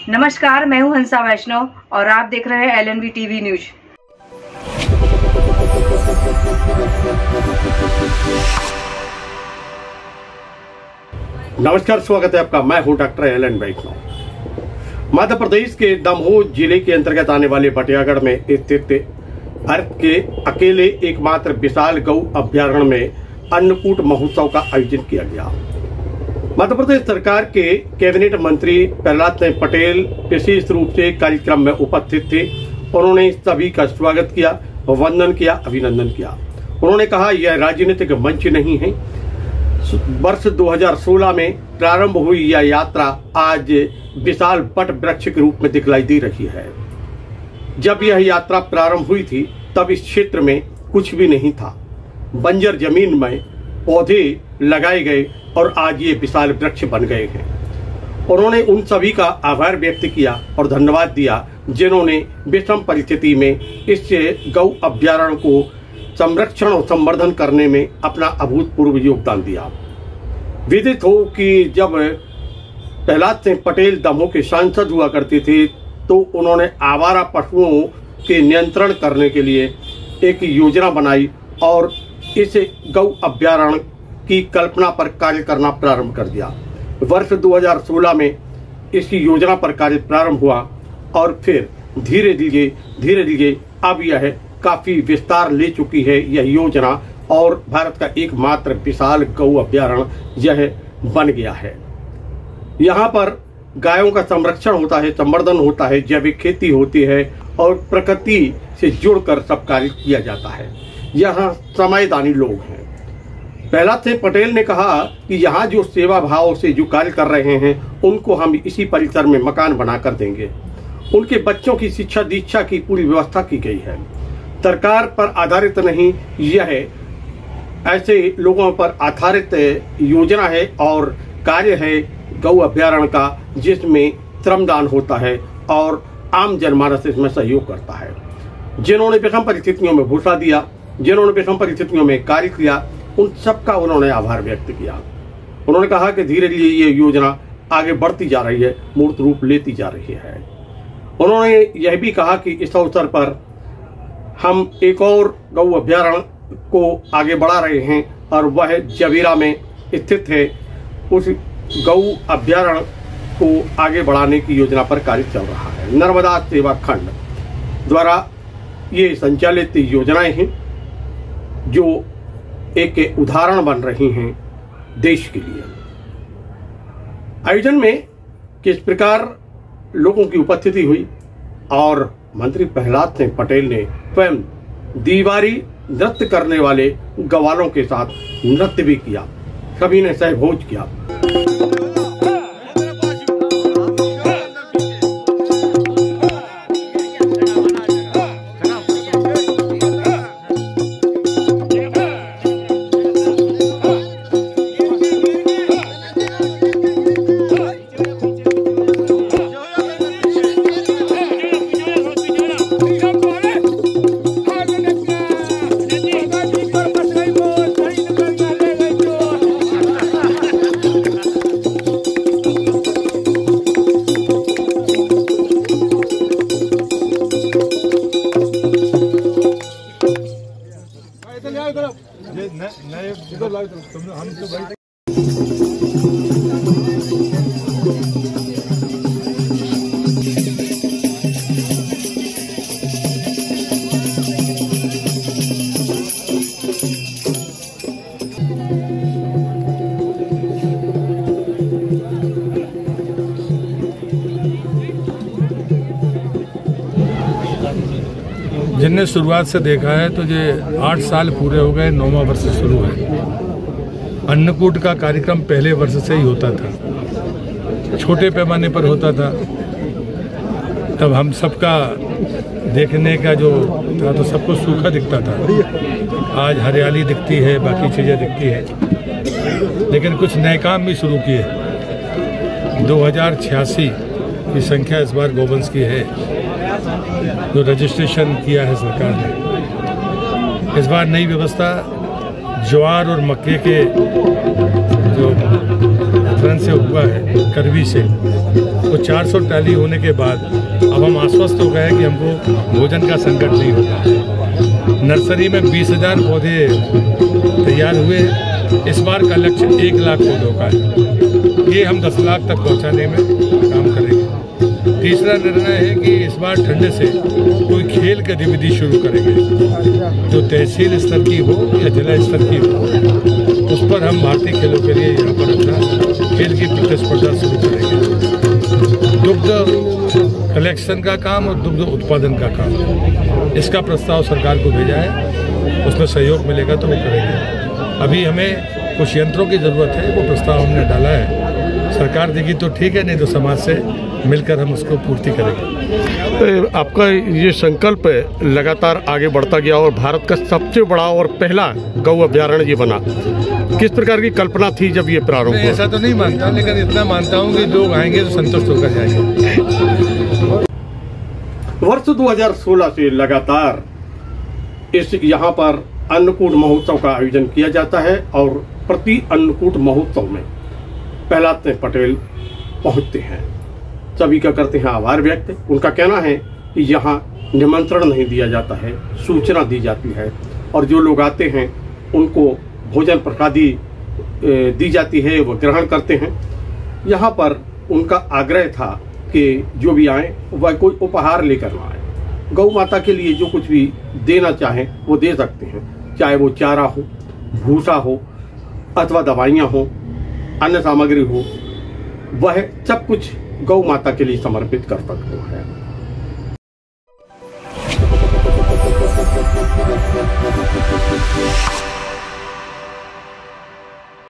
नमस्कार, मैं हूं हंसा वैष्णव और आप देख रहे हैं LNV टीवी न्यूज। नमस्कार, स्वागत है आपका। मैं हूं डॉक्टर LN वैष्णव। मध्य प्रदेश के दमोह जिले के अंतर्गत आने वाले बटियागढ़ में स्थित भारत के अकेले एकमात्र विशाल गौ अभ्यारण्य में अन्नकूट महोत्सव का आयोजन किया गया। मध्य प्रदेश सरकार के कैबिनेट मंत्री प्रहलाद सिंह पटेल विशेष रूप से कार्यक्रम में उपस्थित थे। उन्होंने सभी का स्वागत किया, वंदन किया, अभिनंदन किया। उन्होंने कहा, यह राजनीतिक मंच नहीं है। वर्ष 2016 में प्रारंभ हुई यह यात्रा आज विशाल वट वृक्ष के रूप में दिखलाई दे रही है। जब यह यात्रा प्रारंभ हुई थी तब इस क्षेत्र में कुछ भी नहीं था। बंजर जमीन में पौधे लगाए गए और आज ये विशाल वृक्ष बन गए हैं। उन्होंने उन सभी का आभार व्यक्त किया और धन्यवाद दिया जिन्होंने विषम परिस्थिति में इस गौ अभ्यारण्य को संरक्षण और संवर्धन करने में अपना अभूतपूर्व योगदान दिया। विदित हो कि जब प्रहलाद सिंह पटेल दमोह के सांसद हुआ करते थे तो उन्होंने आवारा पशुओं के नियंत्रण करने के लिए एक योजना बनाई और इस गौ अभ्यारण्य की कल्पना पर कार्य करना प्रारंभ कर दिया। वर्ष 2016 में इसकी योजना पर कार्य प्रारंभ हुआ और फिर धीरे धीरे अब यह काफी विस्तार ले चुकी है यह योजना और भारत का एकमात्र विशाल गौ अभ्यारण्य यह बन गया है। यहाँ पर गायों का संरक्षण होता है, संवर्धन होता है, जैविक खेती होती है और प्रकृति से जुड़कर सब कार्य किया जाता है। यहाँ समयदानी लोग हैं। प्रहलाद सिंह पटेल ने कहा कि यहाँ जो सेवा भाव से जो कार्य कर रहे हैं उनको हम इसी परिसर में मकान बनाकर देंगे। उनके बच्चों की शिक्षा दीक्षा की पूरी व्यवस्था की गई है। सरकार पर आधारित नहीं, यह ऐसे लोगों पर आधारित योजना है और कार्य है गौ अभ्यारण्य का, जिसमें श्रमदान होता है और आम जनमानस इसमें सहयोग करता है। जिन्होंने विषम परिस्थितियों में भूसा दिया, जिन्होंने विषम परिस्थितियों में कार्य किया, उन सबका उन्होंने आभार व्यक्त किया। उन्होंने कहा कि धीरे धीरे ये योजना आगे बढ़ती जा रही है, मूर्त रूप लेती जा रही है। उन्होंने यह भी कहा कि इस अवसर पर हम एक और गौ अभ्यारण्य को आगे बढ़ा रहे हैं और वह जवेरा में स्थित है। उस गौ अभ्यारण्य को आगे बढ़ाने की योजना पर कार्य चल रहा है। नर्मदा सेवा खंड द्वारा ये संचालित योजनाएं हैं जो एक उदाहरण बन रही हैं देश के लिए। आयोजन में किस प्रकार लोगों की उपस्थिति हुई और मंत्री प्रहलाद सिंह पटेल ने स्वयं दीवारी नृत्य करने वाले ग्वालों के साथ नृत्य भी किया। सभी ने सहभोज किया। जिनने शुरुआत से देखा है तो ये 8 साल पूरे हो गए, 9वां वर्ष शुरू है। अन्नकूट का कार्यक्रम पहले वर्ष से ही होता था, छोटे पैमाने पर होता था। तब हम सबका देखने का जो था तो सबको सूखा दिखता था। आज हरियाली दिखती है, बाकी चीज़ें दिखती है, लेकिन कुछ नए काम भी शुरू किए। 2086 की संख्या इस बार गोवंश की है जो रजिस्ट्रेशन किया है सरकार ने। इस बार नई व्यवस्था ज्वार और मक्के के जो रेफरेंस से हुआ है करवी से, वो 400 टैली होने के बाद अब हम आश्वस्त हो गए कि हमको भोजन का संकट नहीं होगा। नर्सरी में 20,000 पौधे तैयार हुए। इस बार का लक्ष्य 1 लाख पौधों का है। ये हम 10 लाख तक पहुंचाने में काम करेंगे। तीसरा निर्णय है कि इस बार ठंडे से कोई खेल गतिविधि शुरू करेंगे, जो तहसील स्तर की हो या जिला स्तर की हो। उस पर हम भारतीय खेलों के लिए यहाँ पर अपना खेल की प्रतिस्पर्धा शुरू करेंगे। दुग्ध कलेक्शन का काम और दुग्ध उत्पादन का काम, इसका प्रस्ताव सरकार को भेजा है, उसमें सहयोग मिलेगा तो वो करेंगे। अभी हमें कुछ यंत्रों की ज़रूरत है, वो प्रस्ताव हमने डाला है। सरकार देगी तो ठीक है, नहीं तो समाज से मिलकर हम उसको पूर्ति करेंगे। आपका ये संकल्प लगातार आगे बढ़ता गया और भारत का सबसे बड़ा और पहला गौ अभ्यारण्य ये बना। किस प्रकार की कल्पना थी जब ये प्रारंभ हुआ? ऐसा तो नहीं मानता, लेकिन इतना मानता हूँ कि लोग आएंगे तो संतुष्ट होकर जाएंगे। वर्ष 2016 से लगातार इस यहाँ पर अन्नकूट महोत्सव का आयोजन किया जाता है और प्रति अन्नकूट महोत्सव में प्रहलाद पटेल पहुंचते हैं, सभी का करते हैं आभार व्यक्त। उनका कहना है कि यहाँ निमंत्रण नहीं दिया जाता है, सूचना दी जाती है और जो लोग आते हैं उनको भोजन प्रसादी दी जाती है, वो ग्रहण करते हैं। यहाँ पर उनका आग्रह था कि जो भी आए वह कोई उपहार लेकर ना आए, गौ माता के लिए जो कुछ भी देना चाहें वो दे सकते हैं, चाहे वो चारा हो, भूसा हो अथवा दवाइयाँ हो, अन्य सामग्री हो, वह सब कुछ गौ माता के लिए समर्पित कर सकते हैं।